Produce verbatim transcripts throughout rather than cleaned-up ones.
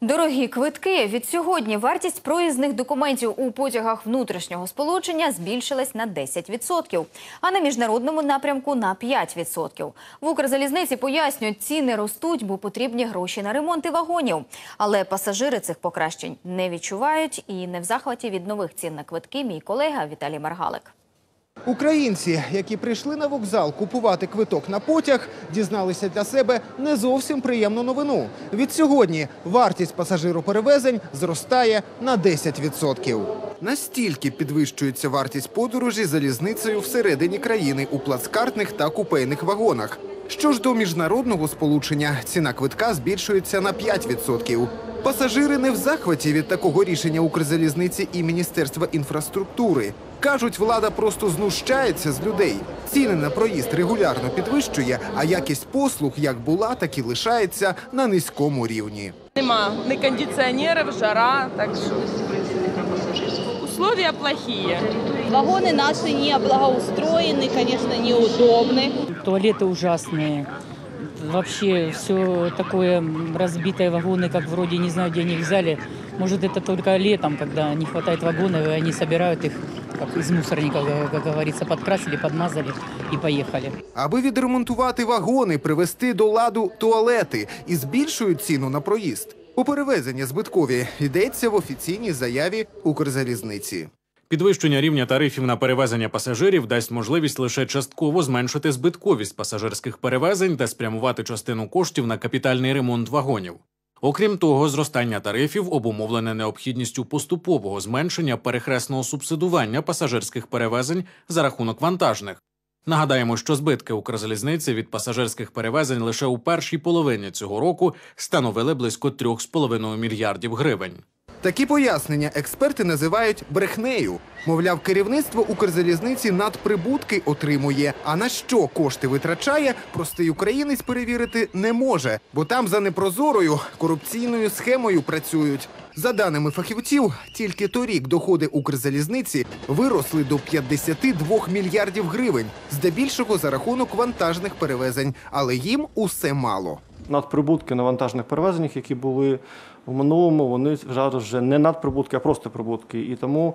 Дорогі квитки. Від сьогодні вартість проїзних документів у потягах внутрішнього сполучення збільшилась на десять відсотків, а на міжнародному напрямку – на п'ять відсотків. В Укрзалізниці пояснюють, ціни ростуть, бо потрібні гроші на ремонти вагонів. Але пасажири цих покращень не відчувають і не в захваті від нових цін на квитки мій колега Віталій Маргалик. Українці, які прийшли на вокзал купувати квиток на потяг, дізналися для себе не зовсім приємну новину. Від сьогодні вартість пасажироперевезень зростає на десять відсотків. Настільки підвищується вартість подорожі залізницею всередині країни у плацкартних та купейних вагонах. Що ж до міжнародного сполучення, ціна квитка збільшується на п'ять відсотків. Пасажири не в захваті від такого рішення Укрзалізниці і Міністерства інфраструктури. Кажуть, влада просто знущається з людей. Ціни на проїзд регулярно підвищує, а якість послуг як була, так і лишається на низькому рівні. Нема ні кондиціонерів, жара, так що условия плохие. Вагоны наши не благоустроены, конечно, неудобны. Туалеты ужасные. Вообще все такое разбитое, вагоны, как вроде не знаю, где они их взяли. Может, это только летом, когда не хватает вагонов, и они собирают их, как из мусорников, как говорится, подкрасили, подмазали и поехали. Аби відремонтувати вагони, привести до ладу туалети і збільшують ціну на проїзд. У перевезення збиткові йдеться в офіційній заяві Укрзалізниці. Підвищення рівня тарифів на перевезення пасажирів дасть можливість лише частково зменшити збитковість пасажирських перевезень та спрямувати частину коштів на капітальний ремонт вагонів. Окрім того, зростання тарифів обумовлене необхідністю поступового зменшення перехресного субсидування пасажирських перевезень за рахунок вантажних. Нагадаємо, що збитки Укрзалізниці від пасажирських перевезень лише у першій половині цього року становили близько трьох з половиною мільярдів гривень. Такі пояснення експерти називають брехнею. Мовляв, керівництво Укрзалізниці надприбутки отримує, а на що кошти витрачає, простий українець перевірити не може, бо там за непрозорою корупційною схемою працюють. За даними фахівців, тільки торік доходи Укрзалізниці виросли до п'ятдесяти двох мільярдів гривень, здебільшого за рахунок вантажних перевезень, але їм усе мало. Надприбутки на вантажних перевезеннях, які були в минулому, вони зараз вже не надприбутки, а просто прибутки. І тому,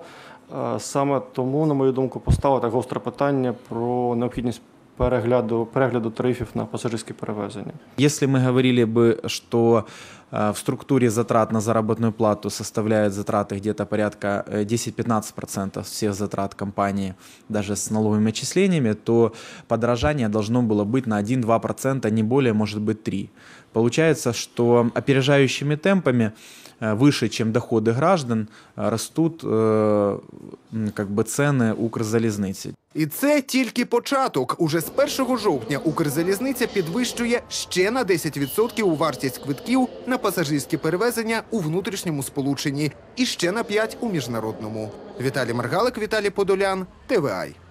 саме тому, на мою думку, постало так гостре питання про необхідність перегляду, перегляду тарифів на пасажирські перевезення. Если мы говорили бы, что в структуре затрат на заработную плату составляют затраты где-то порядка десять-пятнадцать процентов всех затрат компании, даже с налоговыми отчислениями, то подорожание должно было быть на один-два процента, не более, может быть, три процента. Получается, что опережающими темпами выше, чем доходы граждан, растут э, как бы цены Укрзалізниці. І це тільки початок. Уже з першого жовтня Укрзалізниця підвищує ще на десять відсотків вартість квитків на пасажирські перевезення у внутрішньому сполученні і ще на п'ять відсотків у міжнародному. Віталій Маргалик, Віталій Подолян, Т В А.